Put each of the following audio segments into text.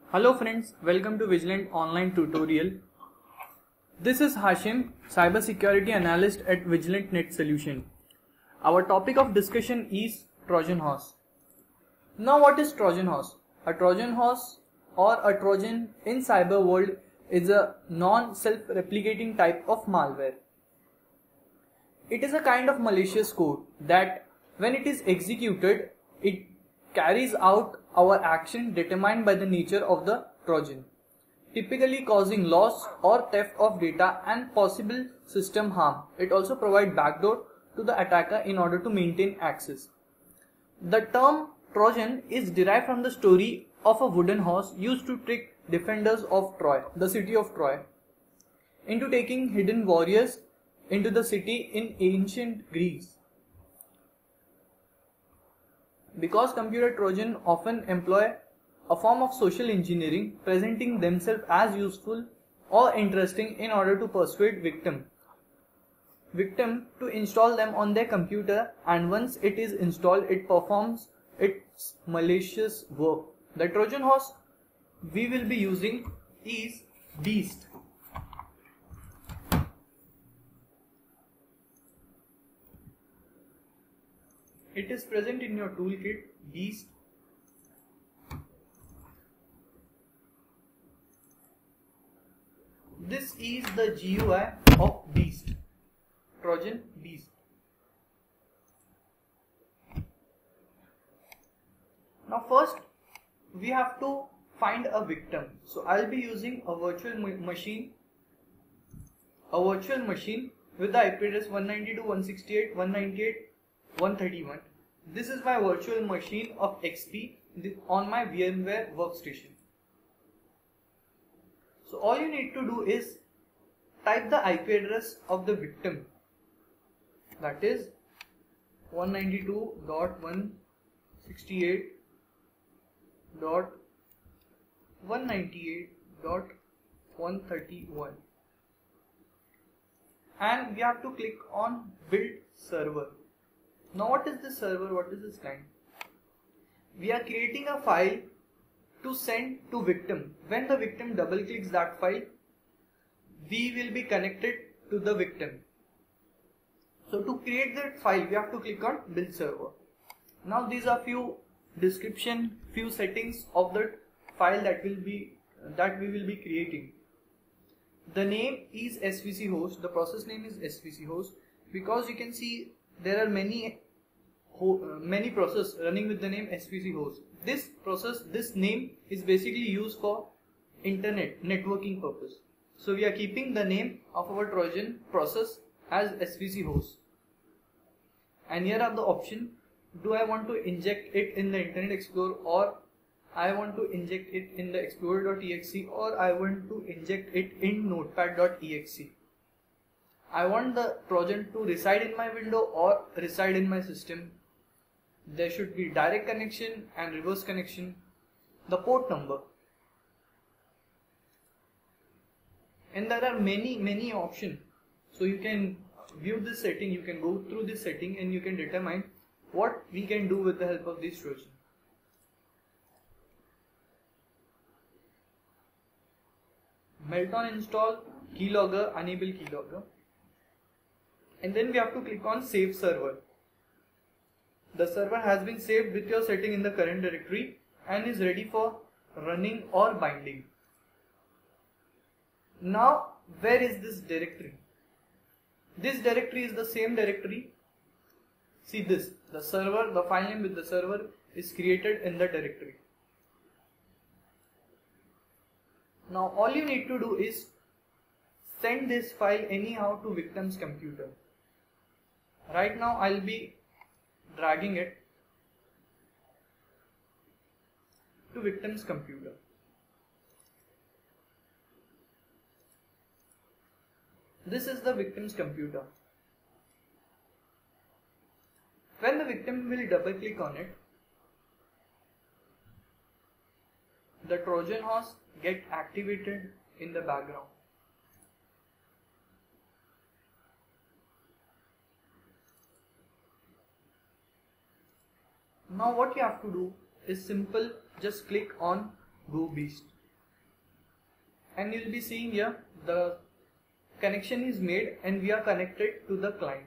Hello friends, welcome to Vigilant Online Tutorial. This is Hashim, Cybersecurity Analyst at Vigilant Net Solution. Our topic of discussion is Trojan Horse. Now what is Trojan Horse? A Trojan Horse or a Trojan in cyber world is a non-self-replicating type of malware. It is a kind of malicious code that when it is executed, it carries out our action determined by the nature of the Trojan, typically causing loss or theft of data and possible system harm. It also provides backdoor to the attacker in order to maintain access. The term Trojan is derived from the story of a wooden horse used to trick defenders of Troy, the city of Troy, into taking hidden warriors into the city in ancient Greece. Because computer Trojan often employ a form of social engineering, presenting themselves as useful or interesting in order to persuade victim to install them on their computer, and once it is installed, it performs its malicious work. The Trojan horse we will be using is Beast. It is present in your toolkit, Beast. This is the GUI of Beast, Trojan Beast. Now first we have to find a victim. So I'll be using a virtual machine with the IP address 192.168.198.131. This is my virtual machine of XP on my VMware workstation. So all you need to do is type the IP address of the victim, that is 192.168.198.131, and we have to click on build server. Now what is this server? What is this client? We are creating a file to send to victim. When the victim double clicks that file, we will be connected to the victim. So to create that file, we have to click on build server. Now these are few settings of that file that we will be creating. The name is SVC host. The process name is SVC host, because you can see there are many processes running with the name SVC host. This name is basically used for internet networking purpose. So we are keeping the name of our Trojan process as SVC host. And here are the options. Do I want to inject it in the Internet Explorer, or I want to inject it in the explorer.exe, or I want to inject it in notepad.exe. I want the Trojan to reside in my window or reside in my system. There should be direct connection and reverse connection. The port number. And there are many options. So you can view this setting, you can go through this setting, and you can determine what we can do with the help of this Trojan. Meltdown install, keylogger, enable keylogger. And then we have to click on save server. The server has been saved with your setting in the current directory and is ready for running or binding. Now where is this directory? This directory is the same directory. See this, the server, the file name with the server is created in the directory. Now all you need to do is send this file anyhow to victim's computer. Right now I'll be dragging it to victim's computer. This is the victim's computer. When the victim will double click on it, the Trojan horse get activated in the background. Now what you have to do is simple, just click on Go Beast. and you'll be seeing here the connection is made and we are connected to the client.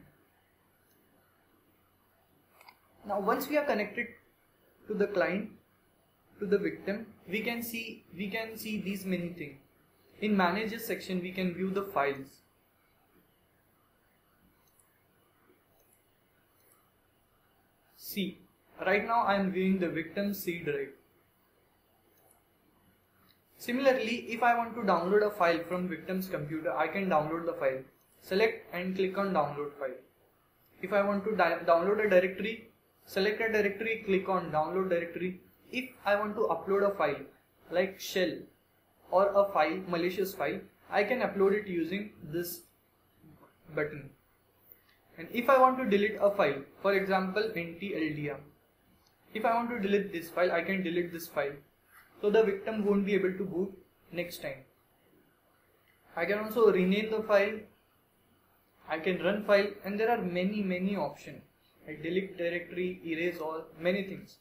Now once we are connected to the client, to the victim, we can see these many things. In managers section we can view the files. See, right now I am viewing the victim C drive. Similarly, if I want to download a file from victim's computer, I can download the file. Select and click on download file. If I want to download a directory, select a directory, click on download directory. If I want to upload a file like shell or a file, malicious file, I can upload it using this button. And if I want to delete a file, for example NTLDR, if I want to delete this file, I can delete this file. So the victim won't be able to boot next time. I can also rename the file, I can run file, and there are many options. I delete directory, erase all, many things.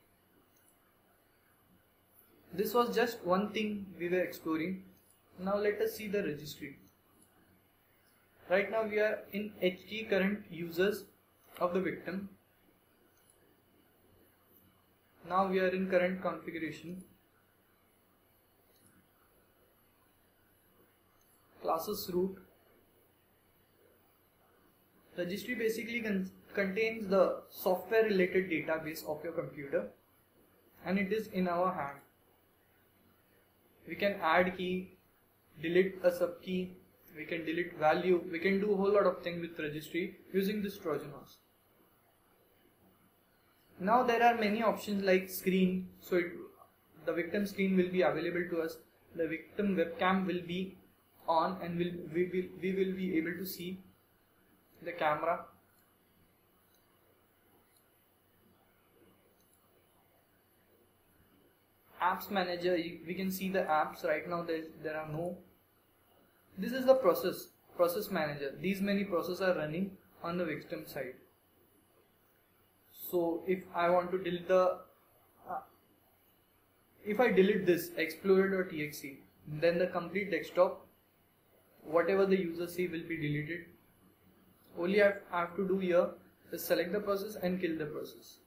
This was just one thing we were exploring. Now let us see the registry. Right now we are in HT current users of the victim. Now we are in current configuration. Classes root. Registry basically contains the software related database of your computer, and it is in our hand. We can add key, delete a sub key, we can delete value, we can do a whole lot of things with registry using this Trojan horse. Now there are many options like screen, so the victim screen will be available to us, the victim webcam will be on, and we will be able to see the camera. Apps manager, we can see the apps. Right now there are no. This is the process manager. These many processes are running on the victim side. So if I want to delete if I delete this explorer.exe, then the complete desktop, whatever the user see, will be deleted. Only I have to do here is select the process and kill the process.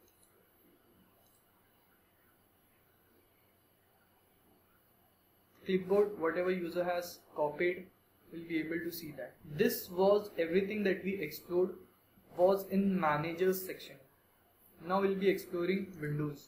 Clipboard, whatever user has copied, will be able to see that. This was everything that we explored was in managers section. Now we'll be exploring Windows.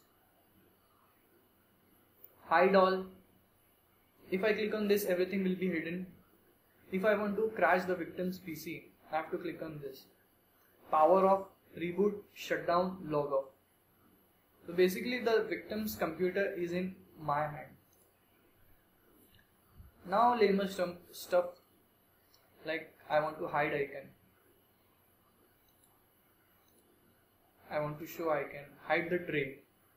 Hide all. If I click on this, everything will be hidden. If I want to crash the victim's PC, I have to click on this. Power off, reboot, shutdown, log off. So basically the victim's computer is in my hand. Now layman stuff like I want to hide icon. I want to show icon, hide the tray.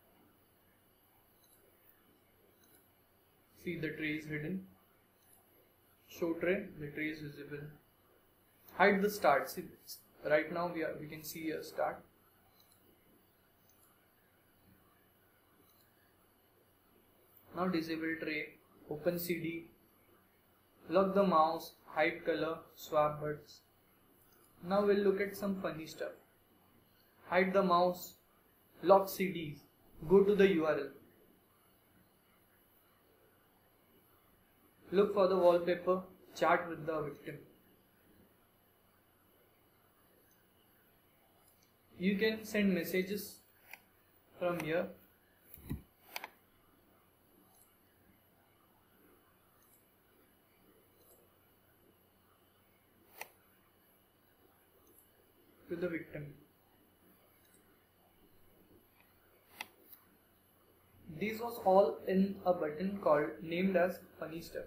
See, the tray is hidden. Show tray, the tray is visible. Hide the start. See, right now we can see a start. Now disable tray, open CD, lock the mouse, hide color, swap buttons. Now we'll look at some funny stuff. Hide the mouse, lock CDs, go to the URL. Look for the wallpaper, chat with the victim. You can send messages from here. To the victim. This was all in a button called named as funny stuff.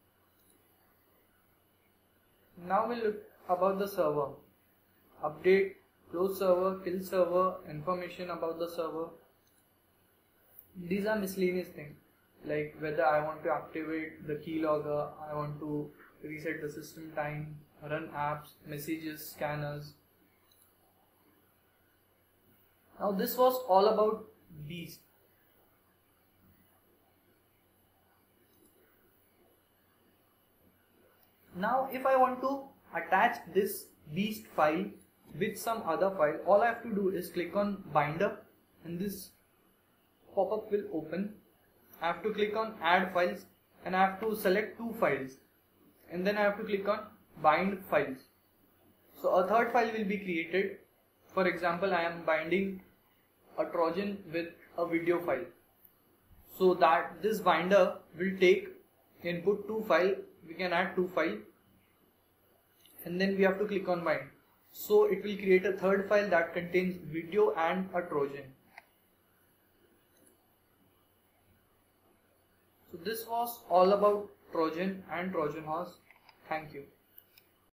Now we'll look about the server. Update, close server, kill server, information about the server. These are miscellaneous things like whether I want to activate the keylogger, I want to reset the system time, run apps, messages, scanners. Now this was all about these. Now if I want to attach this beast file with some other file, all I have to do is click on binder and this pop-up will open. I have to click on add files and I have to select 2 files and then I have to click on bind files. So a third file will be created. For example, I am binding a Trojan with a video file. So that this binder will take input 2 file, we can add 2 file and then we have to click on bind. So it will create a third file that contains video and a Trojan. So this was all about Trojan and Trojan horse. Thank you.